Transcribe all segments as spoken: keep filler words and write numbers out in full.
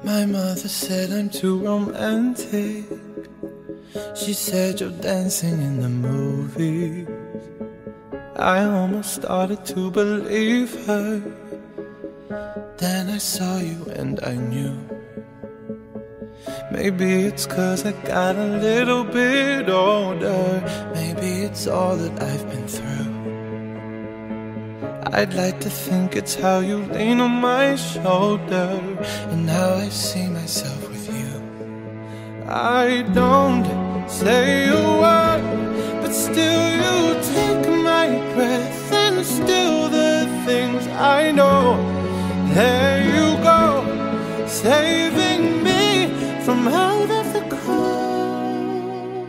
My mother said I'm too romantic. She said you're dancing in the movies. I almost started to believe her. Then I saw you and I knew. Maybe it's 'cause I got a little bit older. Maybe it's all that I've been through. I'd like to think it's how you lean on my shoulder and how I see myself with you. I don't say a word, but still you take my breath and still the things I know. There you go, saving me from out of the cold.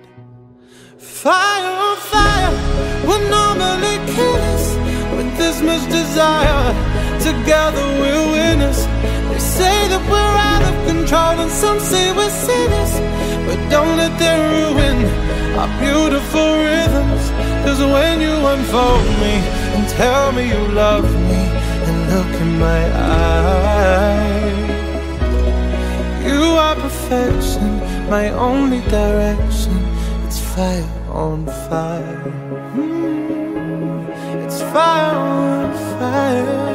Fire on fire would normally kill us. With this much desire, together we're winners. They say that we're out of control and some say we're sinners, but don't let them ruin our beautiful rhythms. 'Cause when you unfold me and tell me you love me and look in my eyes, you are perfection, my only direction. It's fire on fire. mm, It's fire on fire.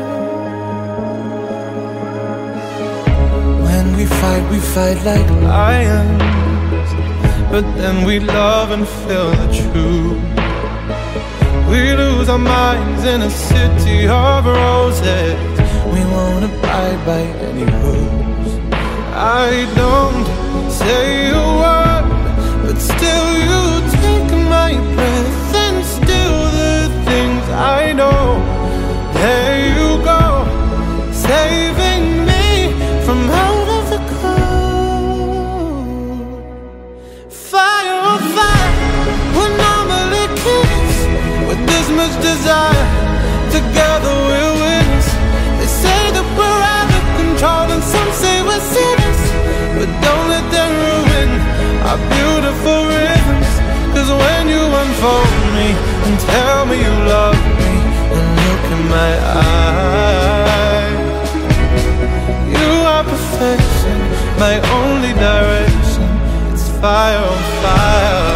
When we fight, we fight like lions, but then we love and feel the truth. We lose our minds in a city of roses. We won't abide by any rules. I don't say a word, but still you take my breath and still the things I know. There you go, saving me from out of the cold. Fire on fire would normally kiss. With this much desire, together we're winners. They say that we're out of control and some say we're sinners, but don't let them ruin our beautiful rhythms. 'Cause when you unfold me and tell me you love me and look in my eyes, you are perfection, my only direction. It's fire on fire.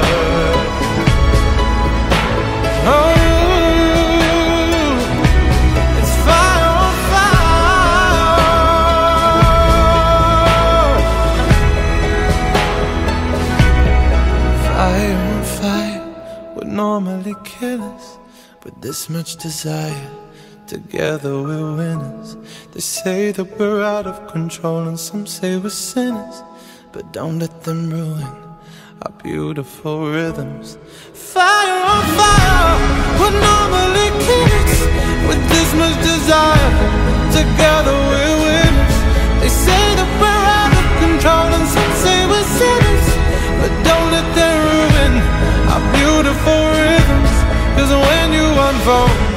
Oh, it's fire on fire. Fire on fire would normally kill us, but this much desire, together we're winners. They say that we're out of control and some say we're sinners, but don't let them ruin our beautiful rhythms. Fire on fire would normally kill us. With this much desire, together we're winners. They say that we're out of control and some say we're sinners, but don't let them ruin our beautiful rhythms. 'Cause when you unfold me,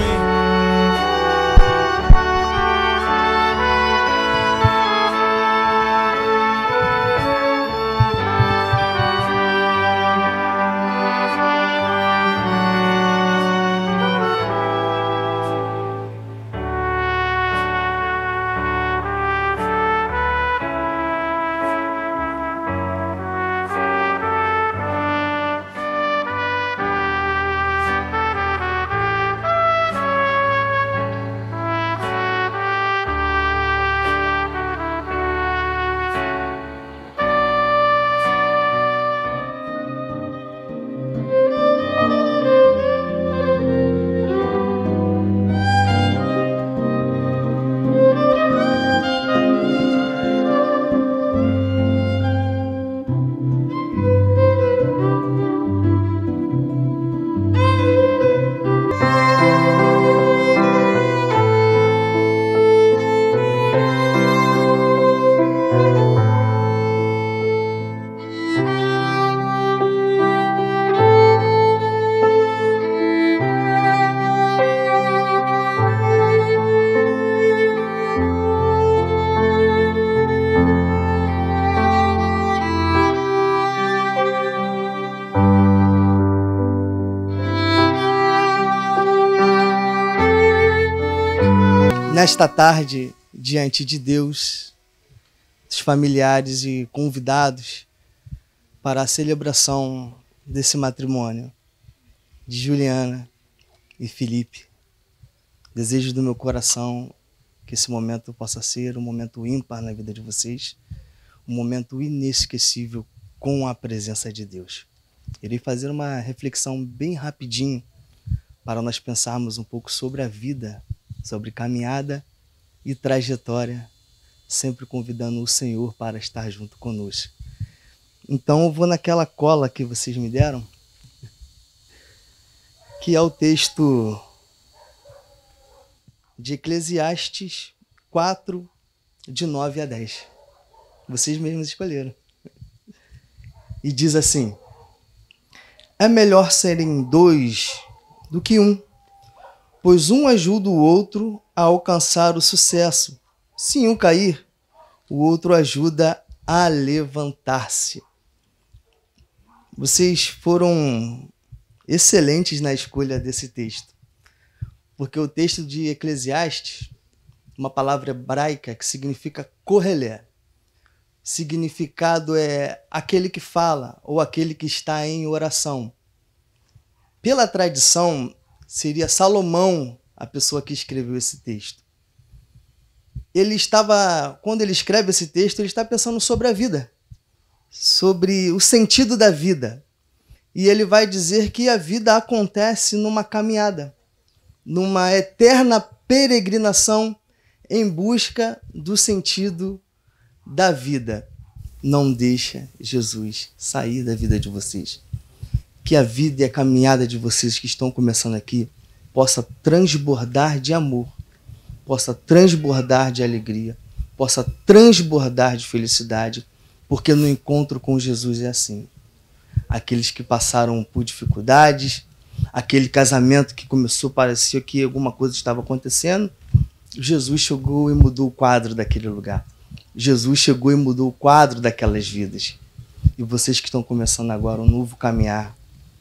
Nesta tarde, diante de Deus, os familiares e convidados para a celebração desse matrimônio de Juliana e Felipe. Desejo do meu coração que esse momento possa ser um momento ímpar na vida de vocês, um momento inesquecível com a presença de Deus. Irei fazer uma reflexão bem rapidinho para nós pensarmos um pouco sobre a vida, sobre caminhada e trajetória, sempre convidando o Senhor para estar junto conosco. Então eu vou naquela cola que vocês me deram, que é o texto de Eclesiastes quatro, de nove a dez. Vocês mesmos escolheram. E diz assim: é melhor serem dois do que um, pois um ajuda o outro a alcançar o sucesso. Se um cair, o outro ajuda a levantar-se. Vocês foram excelentes na escolha desse texto, porque o texto de Eclesiastes, uma palavra hebraica que significa correlé, significado é aquele que fala ou aquele que está em oração. Pela tradição, seria Salomão a pessoa que escreveu esse texto. Ele estava, quando ele escreve esse texto, ele está pensando sobre a vida, sobre o sentido da vida. E ele vai dizer que a vida acontece numa caminhada, numa eterna peregrinação em busca do sentido da vida. Não deixa Jesus sair da vida de vocês. Que a vida e a caminhada de vocês que estão começando aqui possa transbordar de amor, possa transbordar de alegria, possa transbordar de felicidade, porque no encontro com Jesus é assim. Aqueles que passaram por dificuldades, aquele casamento que começou, parecia que alguma coisa estava acontecendo, Jesus chegou e mudou o quadro daquele lugar. Jesus chegou e mudou o quadro daquelas vidas. E vocês que estão começando agora um novo caminhar,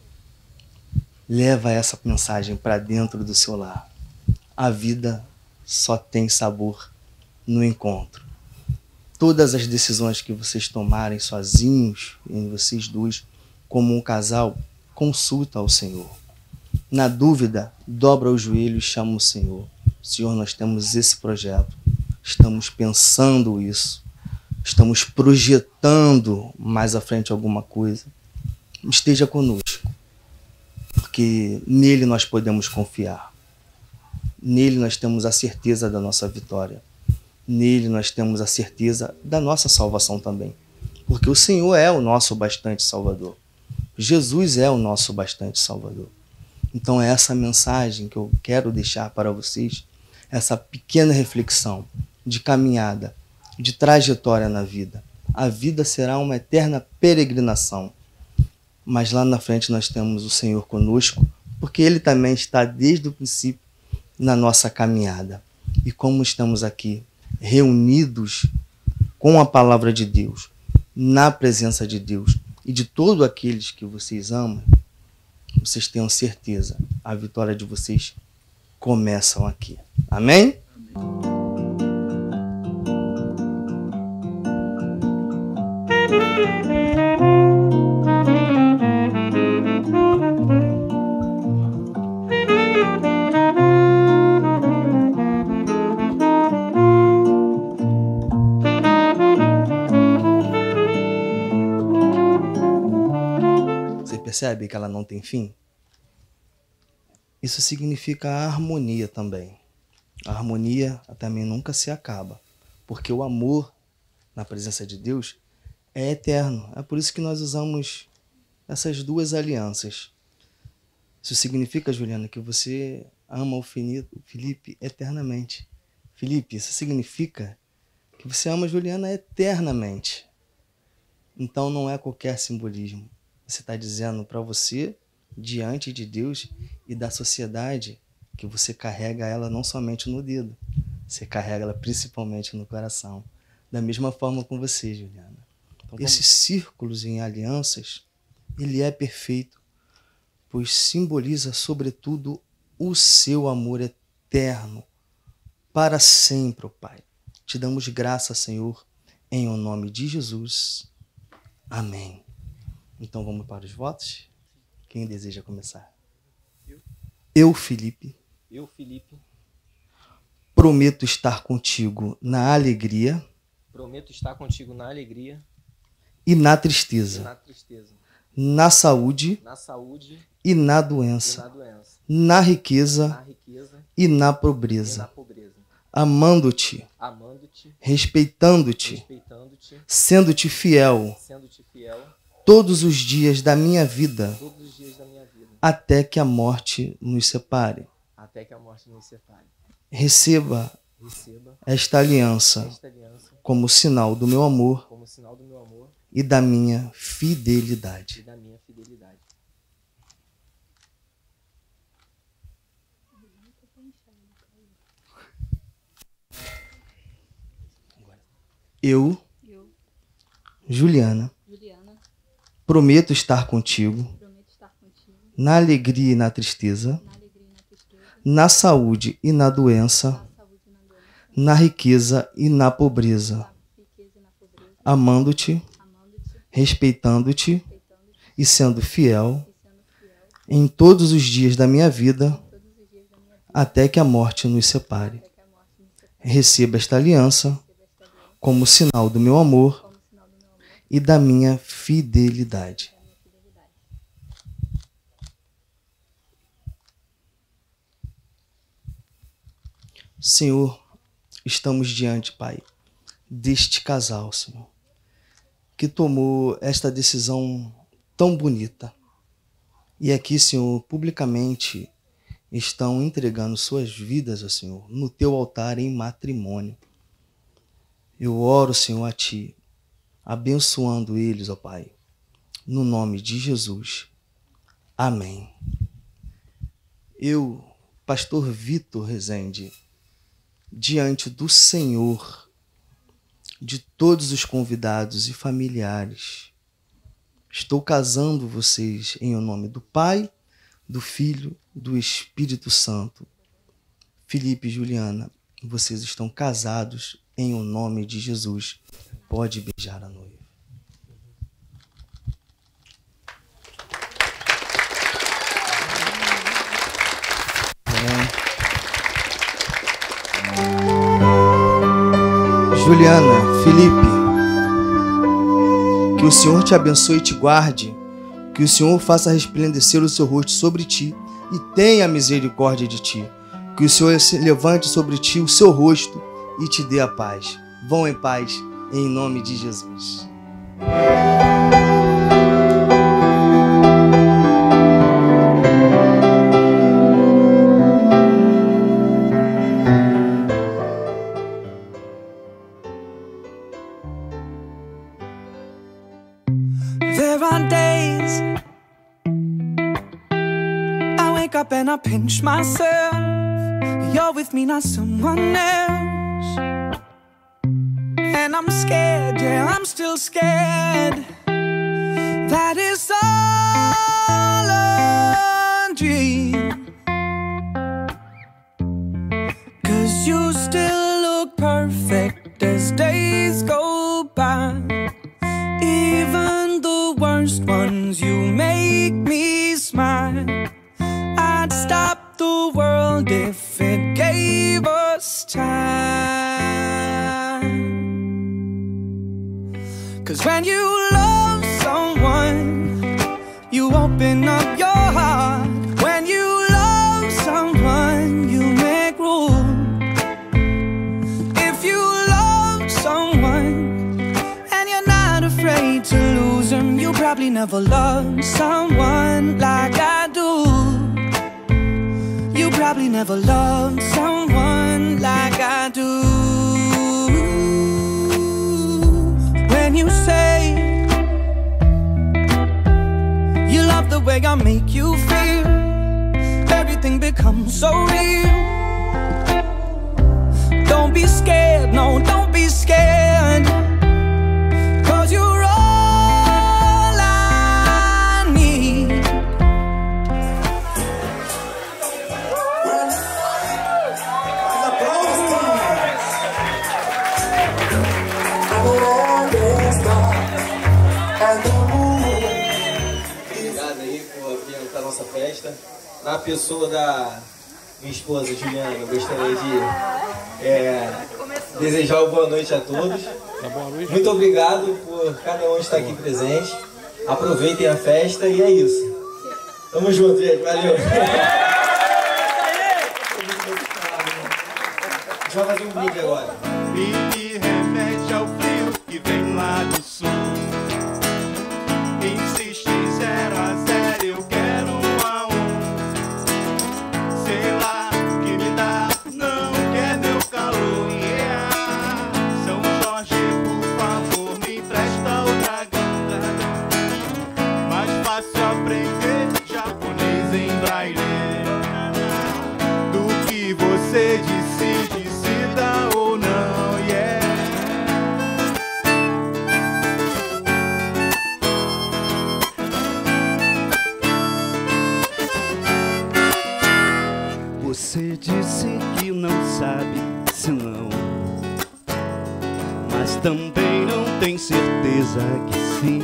leva essa mensagem para dentro do seu lar. A vida só tem sabor no encontro. Todas as decisões que vocês tomarem sozinhos, em vocês dois, como um casal, consulta ao Senhor. Na dúvida, dobra o joelho e chama o Senhor. Senhor, nós temos esse projeto. Estamos pensando isso. Estamos projetando mais à frente alguma coisa. Esteja conosco, porque nele nós podemos confiar. Nele nós temos a certeza da nossa vitória. Nele nós temos a certeza da nossa salvação também. Porque o Senhor é o nosso bastante Salvador. Jesus é o nosso bastante Salvador. Então é essa mensagem que eu quero deixar para vocês, essa pequena reflexão de caminhada, de trajetória na vida. A vida será uma eterna peregrinação. Mas lá na frente nós temos o Senhor conosco, porque Ele também está desde o princípio na nossa caminhada. E como estamos aqui, reunidos com a palavra de Deus, na presença de Deus e de todos aqueles que vocês amam, vocês tenham certeza, a vitória de vocês começam aqui. Amém? Você percebe que ela não tem fim? Isso significa a harmonia também. A harmonia também nunca se acaba, porque o amor na presença de Deus é eterno. É por isso que nós usamos essas duas alianças. Isso significa, Juliana, que você ama o Felipe eternamente. Felipe, isso significa que você ama a Juliana eternamente. Então não é qualquer simbolismo. Você está dizendo para você, diante de Deus e da sociedade, que você carrega ela não somente no dedo, você carrega ela principalmente no coração. Da mesma forma com você, Juliana. Então, esses círculos em alianças, ele é perfeito, pois simboliza, sobretudo, o seu amor eterno, para sempre, ó Pai. Te damos graça, Senhor, Em o nome de Jesus. Amém. Então vamos para os votos. Quem deseja começar? Eu, Eu Felipe. Eu, Felipe. Prometo estar contigo na alegria. Prometo estar contigo na alegria. E na tristeza. E na tristeza. Na saúde. Na saúde. E na doença. E na doença. Na riqueza. Na riqueza. E na E na pobreza. pobreza. Amando-te. Amando-te. Respeitando-te. Respeitando-te. Sendo-te fiel. Sendo-te fiel. Todos os dias da minha vida. Todos os dias da minha vida. Até que a morte nos separe. Até que a morte nos separe. Receba. Receba Esta aliança. Esta aliança. Como sinal do meu amor. Como sinal do meu amor. E da minha fidelidade. E da minha fidelidade. Eu, Eu, Juliana, Juliana, prometo estar contigo prometo estar contigo na alegria e na tristeza, na alegria e na tristeza, na saúde e na doença, na saúde e na doença, na riqueza e na pobreza, na riqueza e na pobreza, amando-te, amando-te, respeitando-te respeitando-te e sendo fiel e sendo fiel em todos os dias da minha vida, todos os dias da minha vida, até que a morte nos separe. até que a morte nos separe. Receba esta aliança Receba esta aliança como sinal do meu amor como sinal do meu amor e da minha fidelidade. e da minha fidelidade. Senhor, estamos diante, Pai, deste casal, Senhor, que tomou esta decisão tão bonita. E aqui, Senhor, publicamente estão entregando suas vidas, ó Senhor, no teu altar em matrimônio. Eu oro, Senhor, a Ti, abençoando eles, ó Pai, no nome de Jesus. Amém. Eu, pastor Vitor Rezende, diante do Senhor, de todos os convidados e familiares, estou casando vocês em o nome do Pai, do Filho, do Espírito Santo. Felipe e Juliana, vocês estão casados em o nome de Jesus. Pode beijar a noiva. Amém. Juliana, Felipe, que o Senhor te abençoe e te guarde, que o Senhor faça resplandecer o seu rosto sobre ti e tenha misericórdia de ti, que o Senhor se levante sobre ti o seu rosto e te dê a paz. Vão em paz, em nome de Jesus. There are days I wake up and I pinch myself. You're with me, not someone else. And I'm scared, yeah, I'm still scared. That is all a dream. 'Cause you still look perfect as days go by. Even the worst ones, you make me smile. I'd stop the world if it gave us time. 'Cause when you love someone, you open up your heart. When you love someone, you make room. If you love someone and you're not afraid to lose them, you probably never loved someone like I do. You probably never loved someone like I do. When you say you love the way I make you feel, everything becomes so real. Don't be scared, no, don't be scared. 'Cause you're all I need. Agora festa. Na pessoa da minha esposa, Juliana, eu gostaria de é, desejar uma boa noite a todos. Muito obrigado por cada um estar aqui presente. Aproveitem a festa e é isso. Tamo junto, gente. Valeu. A gente vai fazer um brinde agora. Me remete ao frio que vem lá do sul. Insiste em zero a zero, eu quero um a um. Sei lá o que me dá, não quer meu calor. Yeah. São Jorge, por favor, me empresta o dragão, dragão. Mais fácil aprender japonês em braille do que você decide se dá ou não. Yeah. Você disse que não sabe se não, mas também não tem certeza que sim.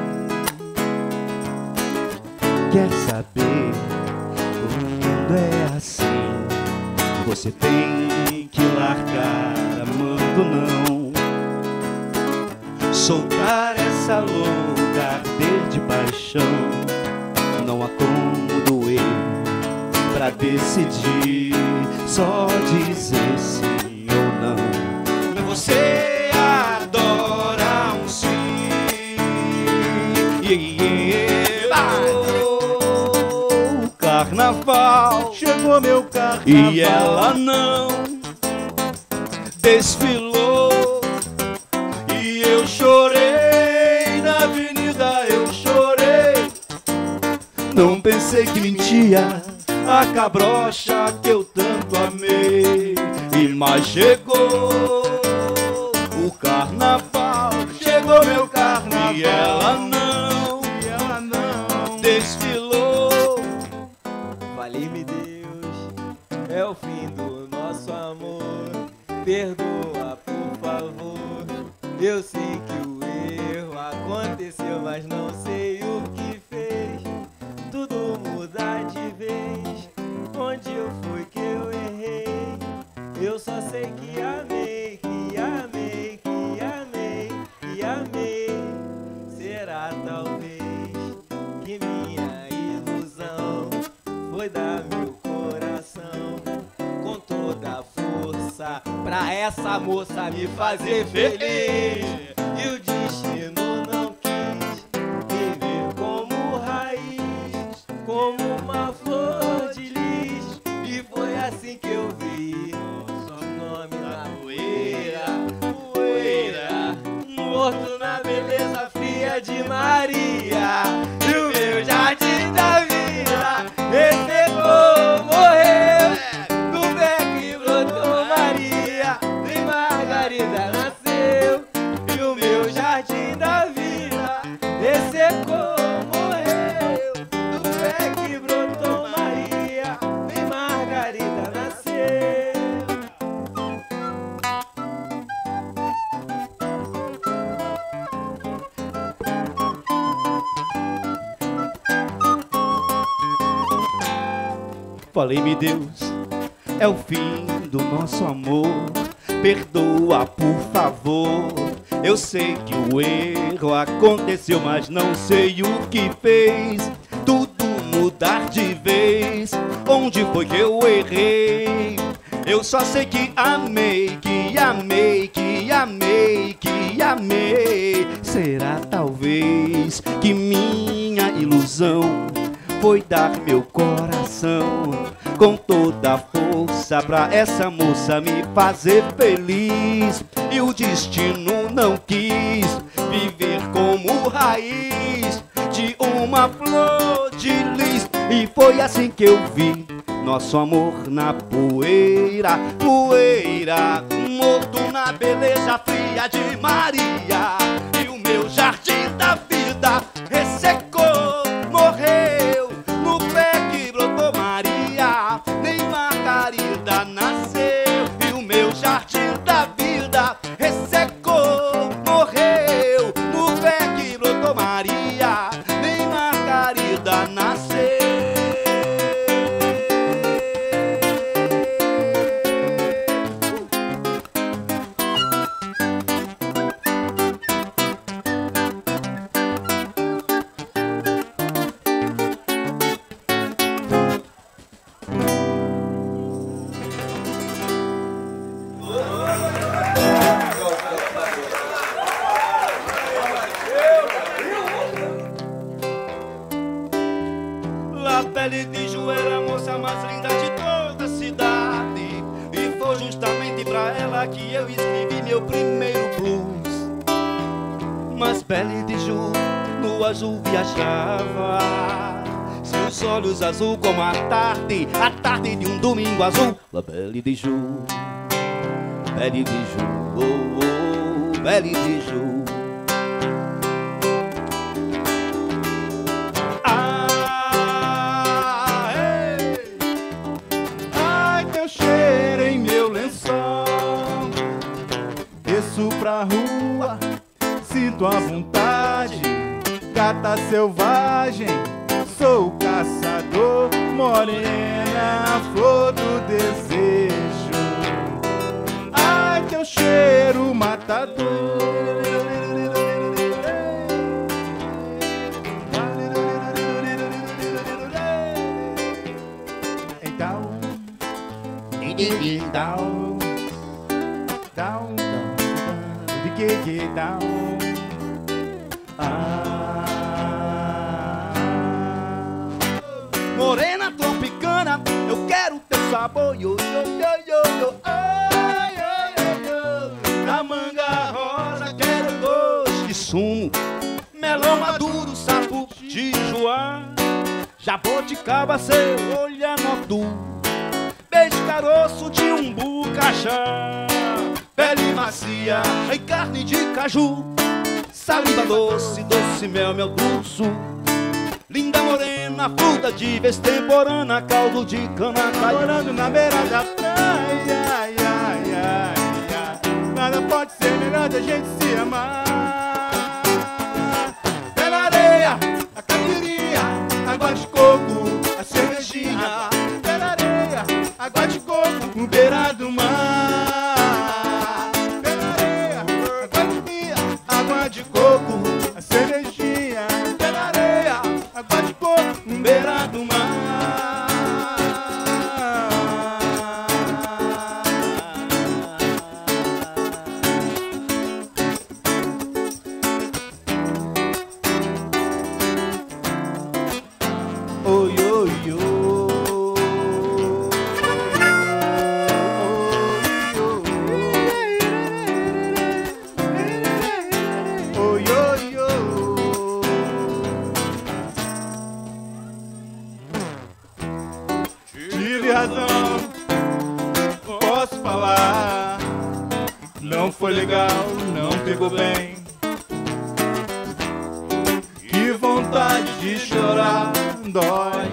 Quer saber? O mundo é assim. Você tem que largar amando não, soltar essa louca arder de paixão. Não há como doer pra decidir, só dizer sim ou não. Você adora um sim. Yeah, yeah. Oh, carnaval, chegou meu carnaval e ela não desfilou. E eu chorei na avenida, eu chorei. Não pensei que mentia a cabrocha que eu tanto amei. E mas chegou o carnaval, chegou meu carnaval e ela não, e ela não desfilou. Vale-me Deus, é o fim do nosso amor. Perdoa, por favor. Eu sei que o erro aconteceu, mas não sei o que fez tudo mudar de vez. Onde eu fui que eu errei? Eu só sei que amei, que amei, que amei, que amei. Será talvez que minha ilusão foi dar meu coração com toda a força pra essa moça me fazer feliz. E o destino não quis me ver como raiz, como uma flor de lis. E foi assim que eu vi seu nome na poeira, poeira, morto na beleza fria de Maria. E o meu jardim da vida recebeu, morreu no pé que brotou Maria. Nem Margarida nasceu. E o meu jardim da vida ressecou, morreu no pé que brotou Maria. Nem Margarida nasceu. Falei-me Deus, é o fim do nosso amor. Perdoa, por favor. Eu sei que o erro aconteceu, mas não sei o que fez tudo mudar de vez. Onde foi que eu errei? Eu só sei que amei, que amei, que amei, que amei. Será talvez que minha ilusão foi dar meu coração com toda a força pra essa moça me fazer feliz. E o destino não quis viver como raiz de uma flor de lis. E foi assim que eu vi nosso amor na poeira, poeira, morto na beleza fria de Maria. E o meu jardim da vida ressecou, morreu no pé que brotou Maria. Nem Margarida nasceu. E o meu jardim da vida ressecou, morreu no pé que brotou Maria. Nem Margarida nasceu. Pele de Ju, no azul viajava, seus olhos azul como a tarde, a tarde de um domingo azul. La Belle de Ju, Belle de Ju, oh, oh, Belle de Ju. Ah, ei. Ai, teu cheiro em meu lençol, desço pra rua, sinto a vontade, gata selvagem, sou caçador, morena, flor do desejo. Ai, teu cheiro matador. Então, down, down, down, down. Ah, morena tropicana, eu quero teu sabor, yo, yo, yo, yo, yo. Ai, ai, ai, ai. Na manga rosa quero gosto de sumo, melão maduro, sapo de joá, jaboticaba, cebolha noturno, beijo caroço de umbu, cachá, pele macia em carne de caju, saliva doce, doce mel, mel dulce, linda morena, fruta de vez temporana, caldo de cana, morando na beira da praia. Ai, ai, ai, ai. Nada pode ser melhor da gente se amar. Pé na areia, a caipirinha, água de coco, a cervejinha. Pé na areia, água de coco, no beira do mar. Pé na areia, água de pia, água de coco, a cervejinha. Pé na areia, água de coco, no beira do mar. Oi, oi, oi. Oi, oi, oi. Tive razão, posso falar. Não foi legal, não pegou bem. Que vontade de chorar, dói.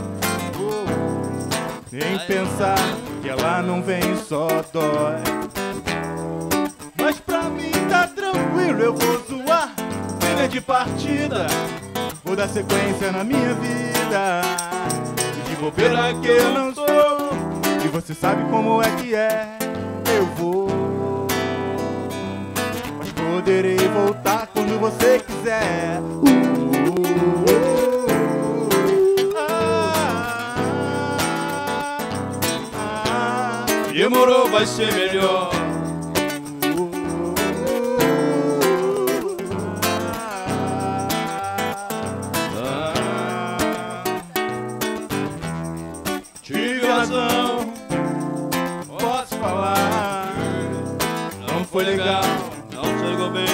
Nem pensar que ela não vem, só dói. Mas pra mim tá tranquilo, eu vou zoar. Trilha de partida, vou dar sequência na minha vida. E de bobeira que eu não sou, e você sabe como é que é, eu vou. Mas poderei voltar quando você quiser. Uh, uh, uh, uh, ah, ah, demorou, vai ser melhor. Tive razão, posso falar. Não foi legal, não chegou bem.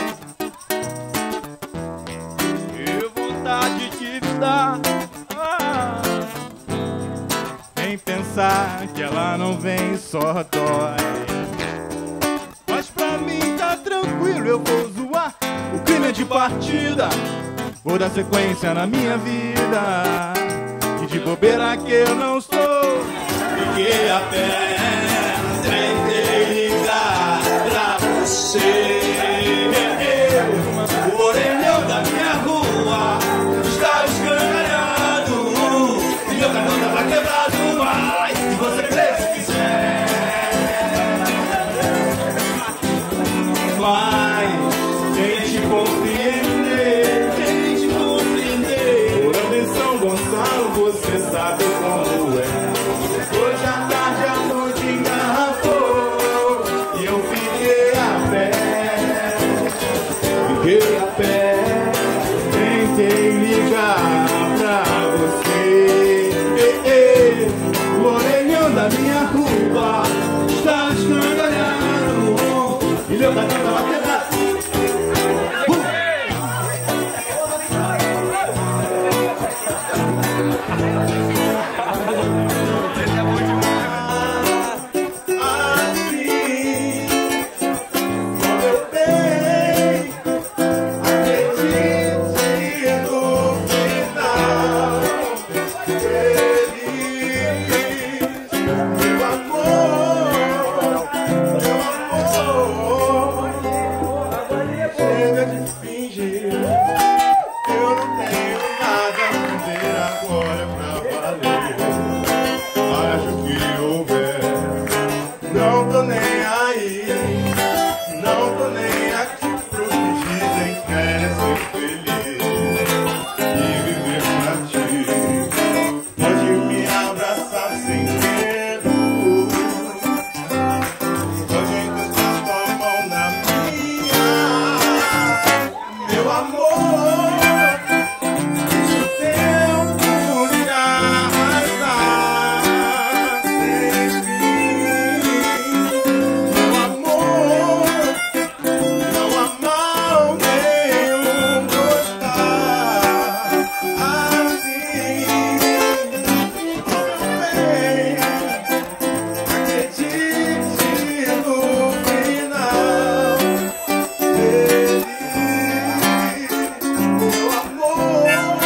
Que vontade tive de dar. Ah, nem pensar que ela não vem, só dói. Mas pra mim tá tranquilo, eu vou zoar. O crime é de partida, vou dar sequência na minha vida. E de bobeira que eu não sou, fiquei a pé, tentei ligar pra você. O orelhão da minha rua está escangalhado e meu cartão tava quebrado, mas se você crer se quiser. Mas tente compreender, tente compreender. Morando em São Gonçalo, você sabe como é. Hoje à tarde a noite engarrafou e eu fiquei a pé, fiquei a pé, tentei ligar pra você. Ei, ei, o orelhão da minha rua está escangalhado e meu cartão tava quebrado. Uh! segredo é de fingir. Eu não tenho nada a dizer agora pra valer. Acho que houver, não tô nem aí, não tô nem aqui pros que dizem que querem ser feliz e viver pra ti. Pode me abraçar sem medo, pode encostar tua mão na minha, meu amor. O tempo irá arrastar sem fim, meu amor. Não há mal nenhum gostar assim. Bem, acredite no final feliz, meu amor, meu amor.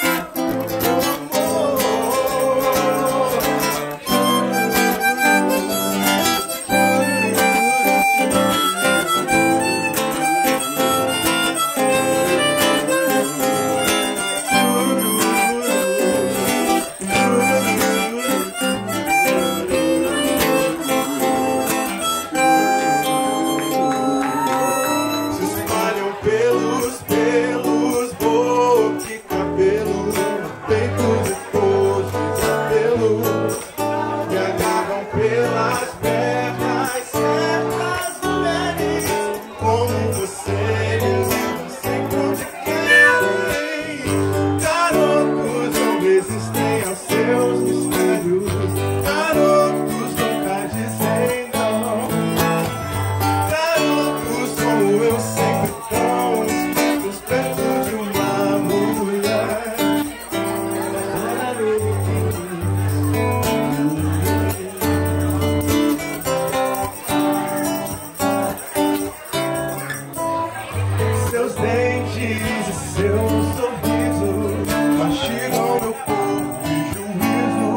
Se espalham pelos pelos, boca e cabelo, peito depois de cabelo, me agarram pelas pernas, certas mulheres como você me levam sempre onde querem. Garotos não resistem aos seus mistérios, garotos nunca dizem não. Garotos como eu sempre tão espertos perto de uma mulher. Seus dentes e seu sorriso mastigam meu corpo e juízo,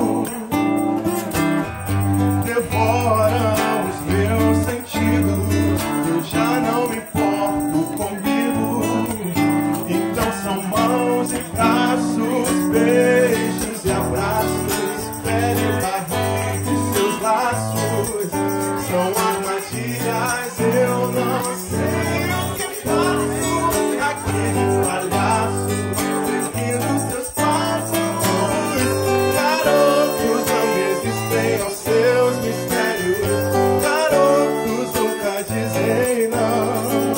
devoram os meus sentidos. Eu já não me importo comigo. Então são mãos e braços, beijos e abraços, pele e barriga e seus laços. São armadilhas, eu não sei o que faço. Aqueles palhaços seguindo seus passos. Garotos não resistem aos seus mistérios, garotos nunca dizem não.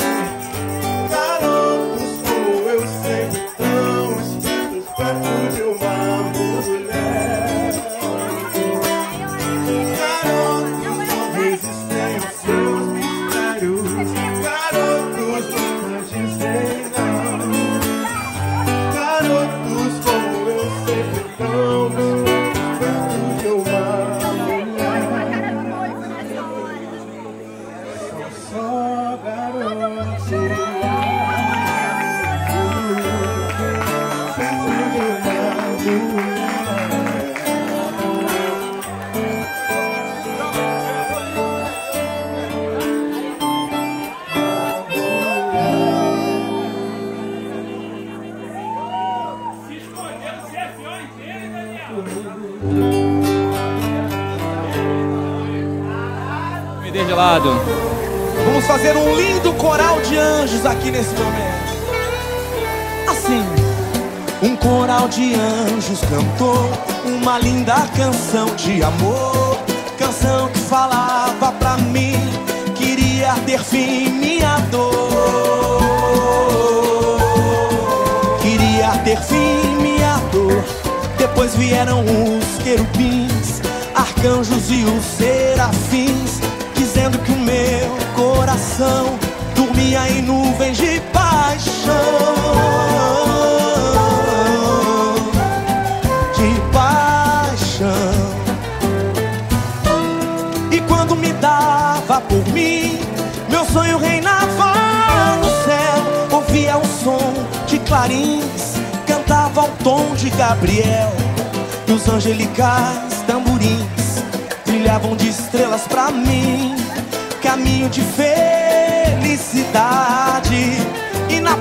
Garotos como eu sempre tão espertos perto de uma mulher. Garotos não resistem aos seus mistérios, garotos nunca dizem não. Garotos como eu sempre tão espertos perto de uma mulher. São só garotos perto de uma mulher. Me dê gelado. Vamos fazer um lindo coral de anjos aqui nesse momento. Assim. Um coral de anjos cantou uma linda canção de amor, canção que falava pra mim, queria ter fim minha dor, queria ter fim minha dor. Depois vieram os querubins, arcanjos e os serafins, dizendo que o meu coração dormia em nuvens de paixão, de paixão. E quando me dava por mim, meu sonho reinava no céu. Ouvia o som de clarins, cantava ao tom de Gabriel, e os angelicais tamborins brilhavam de estrelas pra mim. Caminho de felicidade,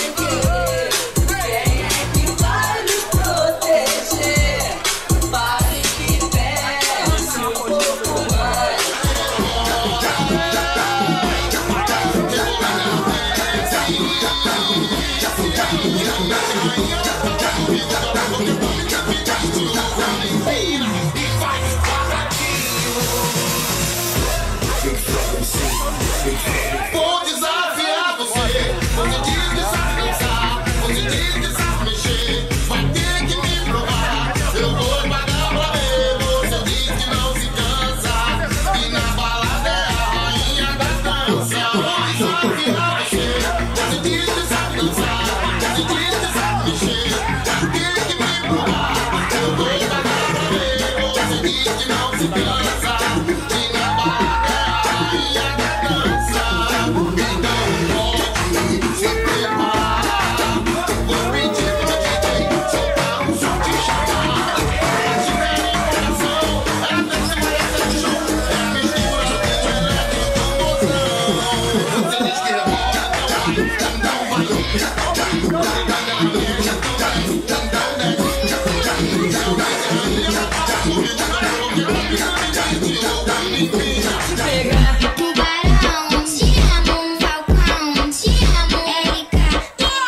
Vou desafiar você. Você diz que sabe dançar, você diz que sabe mexer. Vai ter que me provar. Eu vou pagar pra ver. Você diz que não se cansa e na balada é a rainha da dança. Vou desafiar você. Você diz que sabe dançar, você diz que sabe mexer. Vai ter que me provar. Eu vou pagar pra ver. Você diz que não se cansa e na balada é a rainha da dança. Tubarão, te amo, Falcão, te amo, Érica.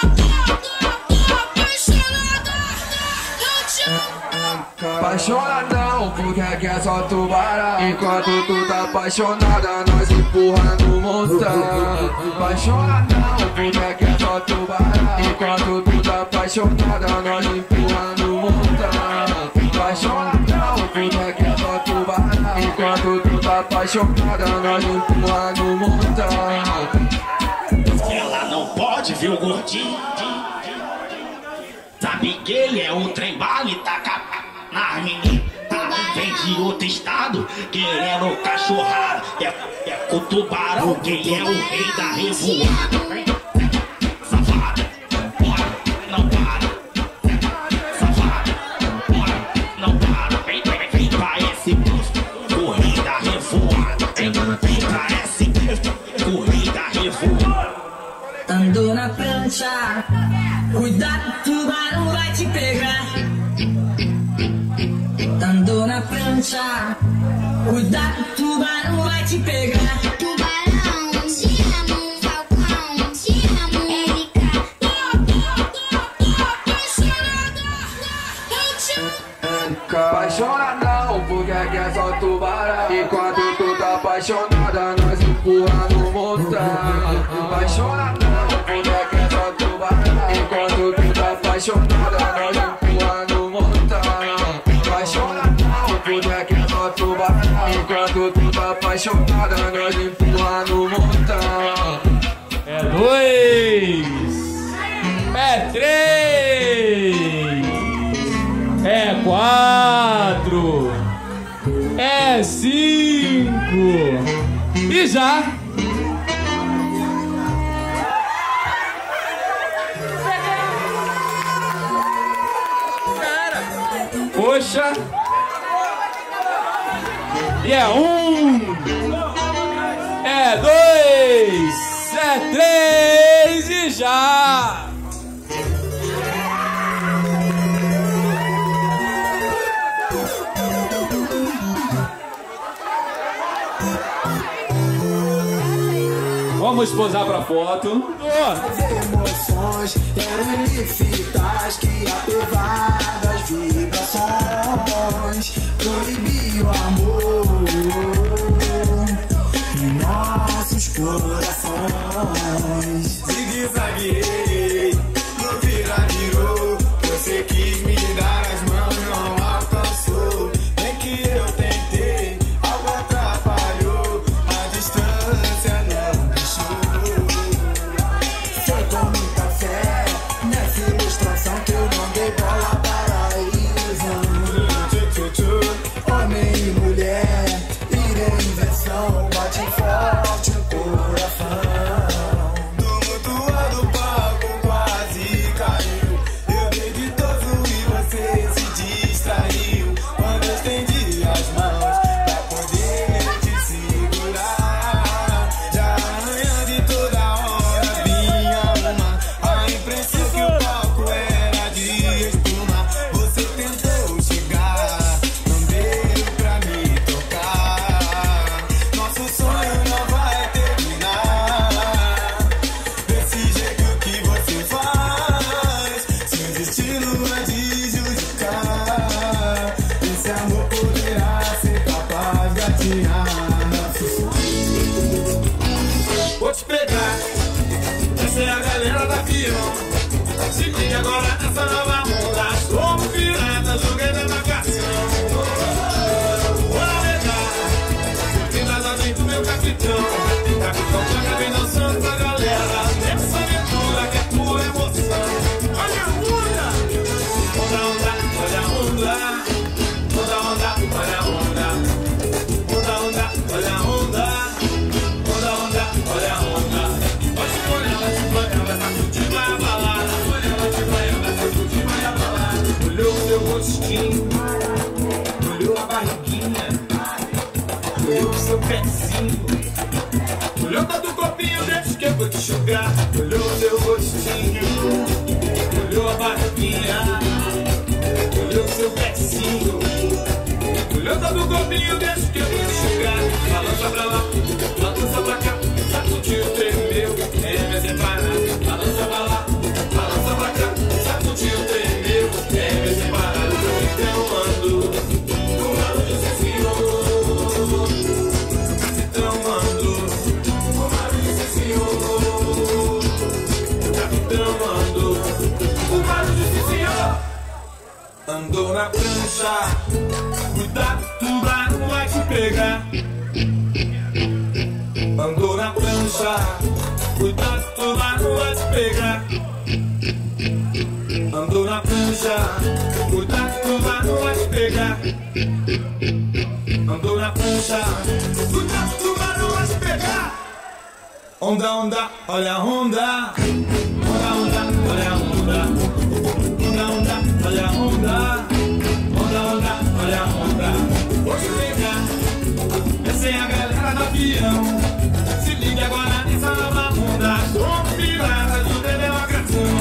Apaixonadão, porque quer só tubarão. Enquanto tu tá apaixonada, nós empurra no montão. Apaixonadão, porque quer só tubarão. Enquanto tu tá apaixonada, nós empurra no montão. Apaixonadão, porque quer só tubarão. Enquanto tu tá apaixonada, nós empurra no montão. Ela não pode ver o gordinho. Sabe que ele é um trem bala e taca na menina. Vem de outro estado, querendo cachorrada. É, é com o tubarão, que ele é o rei da revoada. Safada, bora, não para. Safada, bora, não para. Vem, vem, vem pra esse posto, o rei da revoada. Vem, vem pra esse posto, o rei da revoada. Andou na prancha, cuidado, tubarão vai te pegar. Andou na prancha, cuidado, tubarão vai te pegar. Tubarão, te amo, Falcão, te amo, Érica. Apaixonadão, porque quer só tubarão. Enquanto tu tá apaixonada, nós empurra no montão. Apaixonadão, porque quer só tubarão. Enquanto tu tá apaixonada, nós empurra no montão. Apaixonadão, porque quer só tubarão. Enquanto tu tá apaixonada, nós empurra no montão. É dois, é três, é quatro, é cinco e já. Poxa. E é um, é dois, é três e já. Vamos posar pra foto. As emoções eram ilícitas que apesar das vibrações proibiam o amor em nossos corações. Zigue-zagueei, no vira-virou, você quis me dar as mãos, não alcançou. Nem que eu tentei, algo atrapalhou, a distância não deixou. Foi com muita fé nessa ilustração. liga agora nessa nova onda. Somos piratas, joguei na marcação. Bora levar, curtindo dentro do meu capitão. Capitão Placa vem dançando pra galera. Nessa aventura que é pura emoção. Olha a onda, onda, onda, olha a onda. Onda, onda, olha a onda. Onda, onda, olha a onda. Onda, onda, olha a onda. Vai te olhar, vai te olhar, vai tá curtindo, vai abalar. Vai te olhar, vai tá curtindo, vai abalar. Olhou o seu rostinho, olhou a barriguinha, olhou o seu pezinho, olhou todo o corpinho, deixa que eu vou te enxugar. Olhou o seu rostinho, olhou a barriguinha, olhou o seu pezinho, olhou todo o corpinho, deixa que eu vou te enxugar. Balança pra lá, balança pra cá, sacudiu, tremeu, é me separar. Balança pra lá, balança pra cá, sacudiu, tremeu, é me separar. Então ando, com mano de Cezinho. Capitão ando, com mano de Cezinho. Capitão ando, com mano de Cezinho. Andou na prancha, cuidado, tubarão vai te pegar. Andou na prancha, cuidado, tubarão vai te pegar. Andou na prancha, cuidado, tubarão vai te pegar. Andou na prancha, cuidado, tubarão vai te pegar. Onda, onda, olha a onda. Onda, onda, olha a onda. Onda, onda, olha a onda. Onda, onda, olha a onda. Hoje vem cá, essa é a galera do avião. Se liga agora nessa nova onda. Somos piratas do Telegrafão.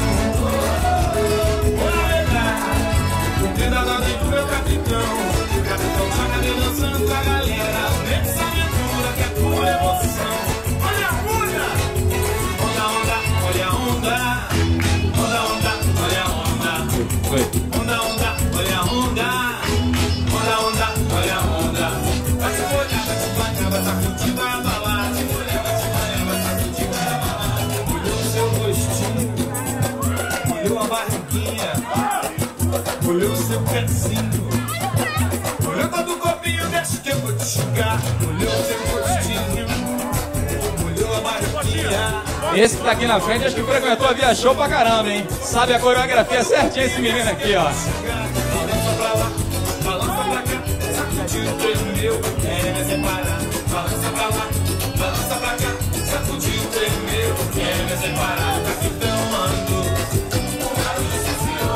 Bora levar, curtindo lá dentro do meu capitão. Capitão Placa vem dançando com a galera. Nessa aventura que é pura emoção. Olha a onda, onda, onda, olha a onda. Onda, onda, olha a onda. Onda, onda, olha a onda. Onda, onda, olha a onda. Vai te molhar, vai te banhar, vai tá curtindo, vai abalar. Te molhar, vai te banhar, vai tá curtindo, vai abalar. Olhou o seu rostinho, olhou a barriguinha, olhou o seu pezinho, olhou todo o corpinho, deixa que eu vou te xingar. Olhou o seu rostinho, olhou a barriguinha. Esse que tá aqui na frente, acho que frequentou a Via Show pra caramba, hein? Sabe a coreografia certinha esse menino aqui, ó. Balança pra lá, balança pra cá, sacudiu, tremeu, é me separar. Balança pra lá, balança pra cá, sacudiu, tremeu, é me separar. Capitão ando, com mano de Cezinho.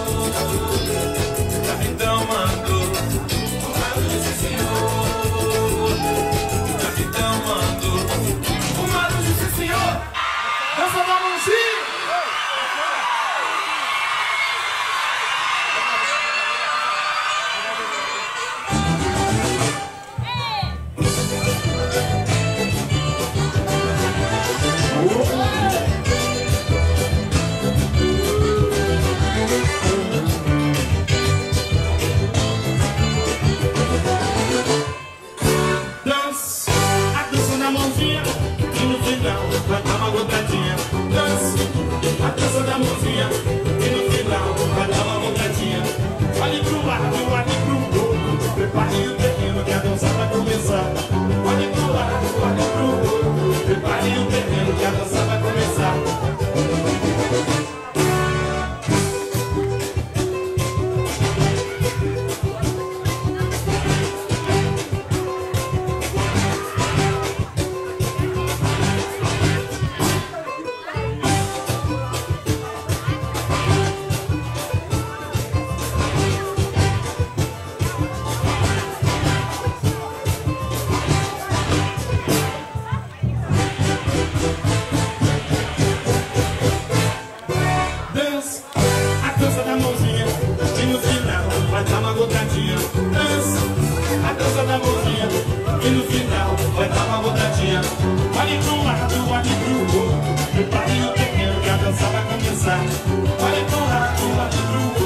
Capitão ando, com mano de Cezinho. Capitão ando, com mano de Cezinho. Dança da mãozinha. Dança, a dança da mãozinha, e no final vai dar uma gotadinha. Dança, a dança da mãozinha, e no final vai dar uma gotadinha. Olhe pro lado, olhe pro outro, prepare o terreno que a dança vai começar. Olhe pro lado, olhe pro outro, prepare o terreno que a dança vai começar. E no final vai dar uma rodadinha. Olhe pro lado, olhe pro outro, prepare o terreno que a dança vai começar. Olhe pro lado, olhe pro outro,